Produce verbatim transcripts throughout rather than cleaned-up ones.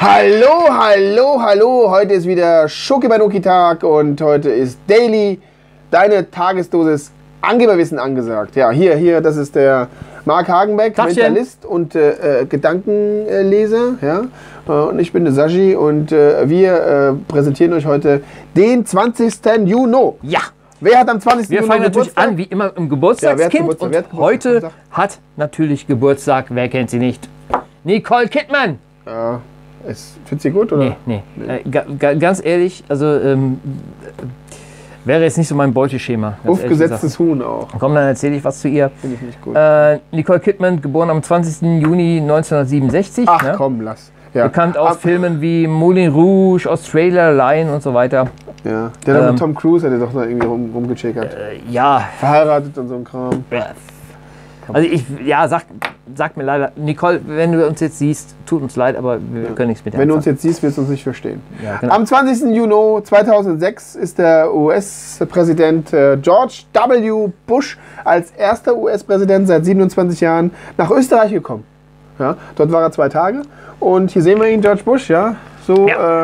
Hallo, hallo, hallo. Heute ist wieder Schokibanuki-Tag und heute ist Daily, deine Tagesdosis Angeberwissen angesagt. Ja, hier, hier, das ist der Marc Hagenbeck, Tachchen. Mentalist und äh, Gedankenleser. Ja? Und ich bin der Saji und äh, wir äh, präsentieren euch heute den zwanzigsten Juni. Ja. Wer hat am zwanzigsten Wir Juni fangen natürlich Geburtstag? an, wie immer, im Geburtstagskind. Ja, Geburtstag? Und Wer hat Geburtstag? heute Sag. hat natürlich Geburtstag, wer kennt sie nicht? Nicole Kidman. Ja, ist, findest du sie gut, oder? Nee, nee. nee. Äh, ga, ga, ganz ehrlich, also ähm, wäre jetzt nicht so mein Beuteschema. Aufgesetztes Huhn auch. Komm, dann erzähle ich was zu ihr. Finde ich nicht gut. Äh, Nicole Kidman, geboren am zwanzigsten Juni neunzehnhundertsiebenundsechzig. Ach ne? komm, lass. Ja. Bekannt aus Ab, Filmen wie Moulin Rouge, Australia Line und so weiter. Ja, der hat Ähm, mit Tom Cruise hat er doch noch irgendwie rum, rumgecheckert. Äh, ja. Verheiratet und so ein Kram. Also ich, ja, sag, sag mir leider, Nicole, wenn du uns jetzt siehst, tut uns leid, aber wir Ja. können nichts mit dir Wenn du uns anfangen. jetzt siehst, wirst du uns nicht verstehen. Ja, genau. Am zwanzigsten Juni zweitausendsechs ist der U S-Präsident äh, George W. Bush als erster U S-Präsident seit siebenundzwanzig Jahren nach Österreich gekommen. Ja, dort war er zwei Tage und hier sehen wir ihn, George Bush, ja, so Ja. Äh,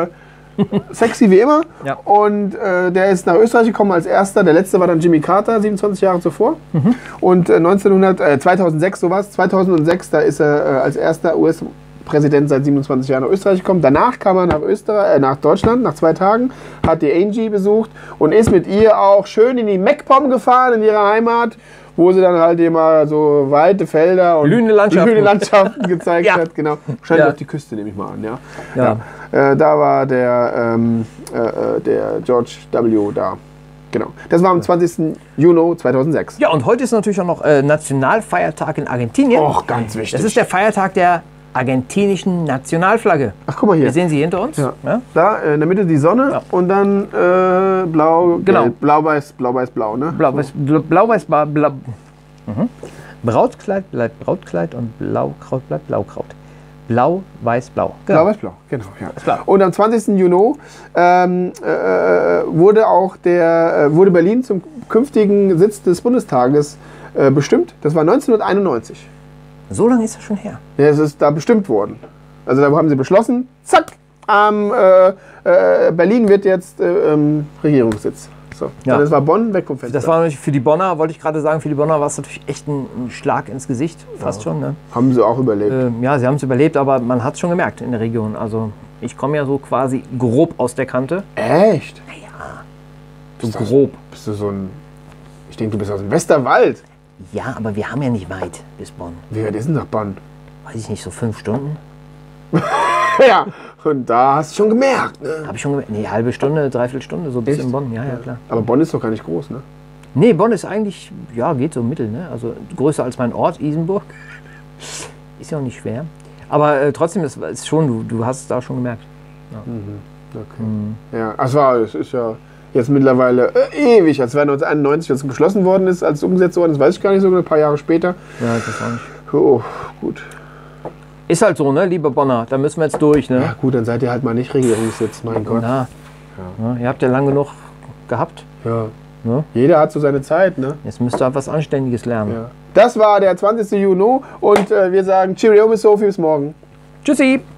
sexy wie immer. Ja. Und äh, der ist nach Österreich gekommen als erster. Der letzte war dann Jimmy Carter, siebenundzwanzig Jahre zuvor. Mhm. Und äh, neunzehnhundert, äh, zweitausendsechs, sowas, zweitausendsechs, da ist er äh, als erster U S-Präsident seit siebenundzwanzig Jahren nach Österreich gekommen. Danach kam er nach, Österreich, äh, nach Deutschland, nach zwei Tagen, hat die Angie besucht und ist mit ihr auch schön in die MacPom gefahren, in ihre Heimat, wo sie dann halt immer so weite Felder und Blühende Landschaften. blühende Landschaften gezeigt Ja. hat. Genau. Wahrscheinlich Ja. auf die Küste, nehme ich mal an. Ja. Ja. Ja. Äh, da war der, ähm, äh, äh, der George W. da. Genau. Das war am zwanzigsten Juni zweitausendsechs. Ja, und heute ist natürlich auch noch äh, Nationalfeiertag in Argentinien. Och, ganz wichtig. Das ist der Feiertag der argentinischen Nationalflagge. Ach, guck mal hier. Wir sehen sie hinter uns. Ja. Ja? Da äh, in der Mitte die Sonne Ja. und dann äh, blau, Genau. gelb, blau-weiß, blau-weiß, blau, ne? Blau-weiß, blau-weiß, blau, blau, mhm. Brautkleid bleibt Brautkleid und Blaukraut bleibt Blaukraut. Blau, weiß, blau. Genau. Blau-weiß, blau, genau. Ja. klar. Und am zwanzigsten Juni ähm, äh, wurde auch der, äh, wurde Berlin zum künftigen Sitz des Bundestages äh, bestimmt. Das war neunzehnhunderteinundneunzig. So lange ist das schon her. Ja, es ist da bestimmt worden. Also da haben sie beschlossen, zack, ähm, äh, äh, Berlin wird jetzt äh, ähm, Regierungssitz. So. Ja. Und das war Bonn, weg vom Fenster. Das war natürlich für die Bonner, wollte ich gerade sagen, für die Bonner war es natürlich echt ein, ein Schlag ins Gesicht, fast schon. Ne? Haben sie auch überlebt. Ähm, ja, sie haben es überlebt, aber man hat es schon gemerkt in der Region. Also ich komme ja so quasi grob aus der Kante. Echt? Ja, so Bist du- grob. Bist du so ein... Ich denke, du bist aus dem Westerwald. Ja, aber wir haben ja nicht weit bis Bonn. Wie weit ist denn nach Bonn? Weiß ich nicht, so fünf Stunden? Ja, und da hast du schon gemerkt, ne? Habe ich schon gemerkt. Nee, halbe Stunde, dreiviertel Stunde, so bis Echt? in Bonn. Ja, ja, klar. Aber Bonn ist doch gar nicht groß, ne? Nee, Bonn ist eigentlich, ja, geht so mittel, ne? Also größer als mein Ort, Isenburg. Ist ja auch nicht schwer. Aber äh, trotzdem ist es schon, du, du hast es da schon gemerkt. Okay. Mhm. Ja, ach so, es ist ja jetzt mittlerweile äh, ewig. Als neunzehnhunderteinundneunzig, als es beschlossen worden ist, als es umgesetzt worden ist, weiß ich gar nicht so, ein paar Jahre später. Ja, das ist auch nicht. Oh, gut. Ist halt so, ne, liebe Bonner, da müssen wir jetzt durch, ne? Ja, gut, dann seid ihr halt mal nicht Regierungssitz, mein Gott. Na, ja, ihr habt ja lang genug gehabt. Ja. Ne? Jeder hat so seine Zeit, ne? Jetzt müsst ihr was Anständiges lernen. Ja. Das war der zwanzigste Juni und äh, wir sagen Cheerio bis Sophie, bis morgen. Tschüssi!